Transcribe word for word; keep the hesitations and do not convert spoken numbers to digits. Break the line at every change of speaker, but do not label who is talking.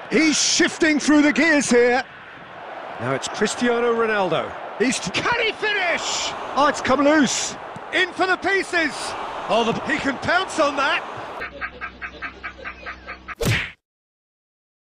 He's shifting through the gears here.
Now it's Cristiano Ronaldo.
He's... Can he finish? Oh, it's come loose. In for the pieces. Oh, the... he can pounce on that.